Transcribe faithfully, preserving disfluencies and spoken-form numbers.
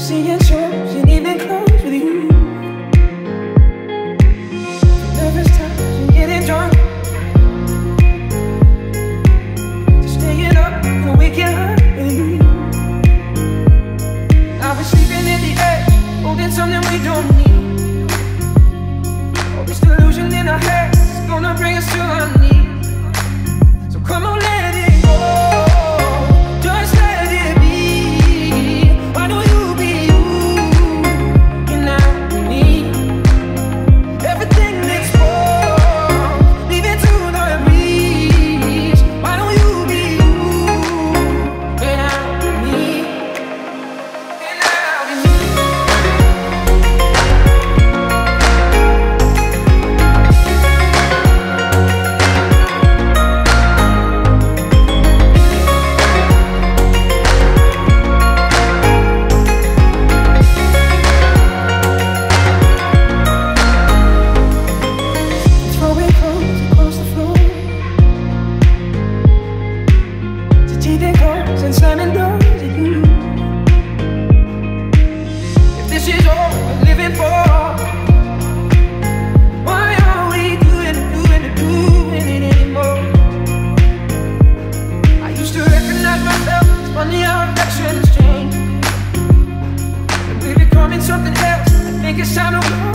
seeing shows and even clothes with you. Nervous times and getting drunk, just staying up in a weekend high with you. I've been sleeping in the edge, holding something we don't need. All this delusion in our heads is gonna bring us to our knees. So come on, let it go. Just let it be. Why don't you be you? You're not me. Everything exposed, leave it to the breeze. Why don't you be you? You're not me. You're not me. Throwing clothes across the floor, taking calls and slamming doors at you. If this is all we're living for, why are we doing it, doing it, doing it anymore? I used to recognize myself, it's funny how affections change. And we're becoming something else, I think it's time to go.